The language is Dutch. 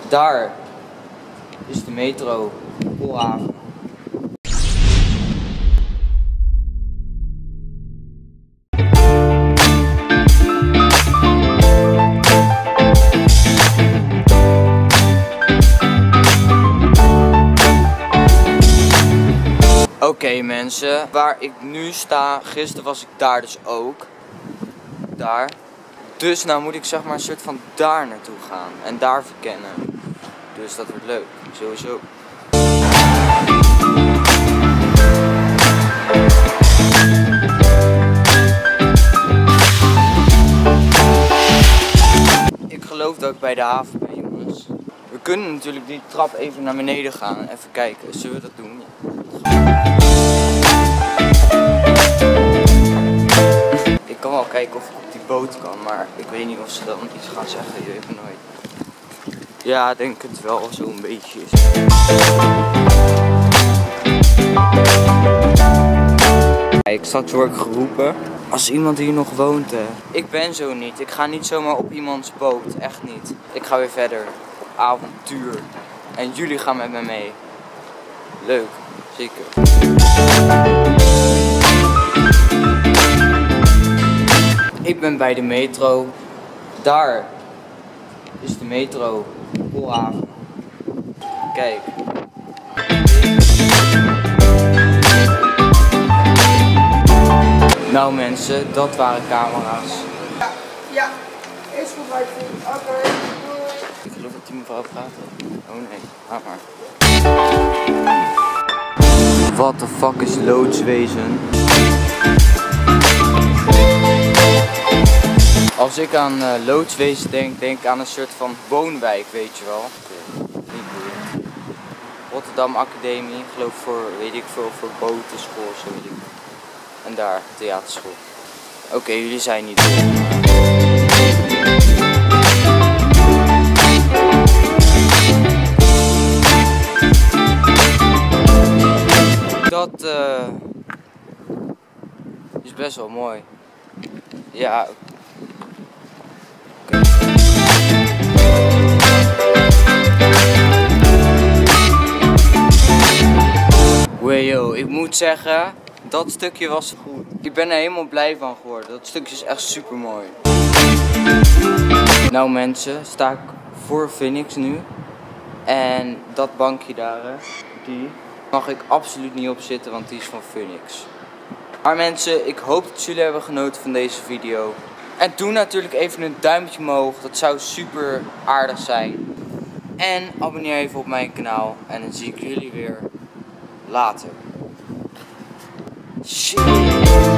Daar is de metro, Koolhaven. Oké mensen, waar ik nu sta, gisteren was ik daar dus ook. Daar. Dus nou moet ik zeg maar een soort van daar naartoe gaan en daar verkennen. Dus dat wordt leuk, sowieso. Ik geloof dat ik bij de haven ben, jongens. We kunnen natuurlijk die trap even naar beneden gaan en even kijken. Zullen we dat doen? Ik kan wel kijken of ik op die boot kan, maar ik weet niet of ze dan iets gaan zeggen. Je weet het nooit. Ja, ik denk het wel zo'n beetje. Kijk, straks word ik geroepen. Als iemand hier nog woont, hè. Ik ben zo niet. Ik ga niet zomaar op iemands boot. Echt niet. Ik ga weer verder. Avontuur. En jullie gaan met me mee. Leuk. Zeker. Ik ben bij de metro. Daar is de metro, Koolhaven. Kijk. Nou mensen, dat waren camera's. Ja, is goed bij het. Oké, doei. Ik geloof dat die mevrouw praat. Oh nee, laat maar. What the fuck is loodswezen? Als ik aan loodswezen denk ik aan een soort van woonwijk, weet je wel. Niet boeiend. Rotterdam Academie, geloof voor, weet ik veel, voor botenschool, zo weet ik. En daar, theaterschool. Oké, jullie zijn niet dom. Dat is best wel mooi. Ja. Okay. Weyo, ik moet zeggen, dat stukje was goed. Ik ben er helemaal blij van geworden. Dat stukje is echt super mooi. Nou mensen, sta ik voor Phoenix nu. En dat bankje daar, die mag ik absoluut niet op zitten, want die is van Phoenix. Maar mensen, ik hoop dat jullie hebben genoten van deze video. En doe natuurlijk even een duimpje omhoog, dat zou super aardig zijn. En abonneer even op mijn kanaal en dan zie ik jullie weer later. Shit.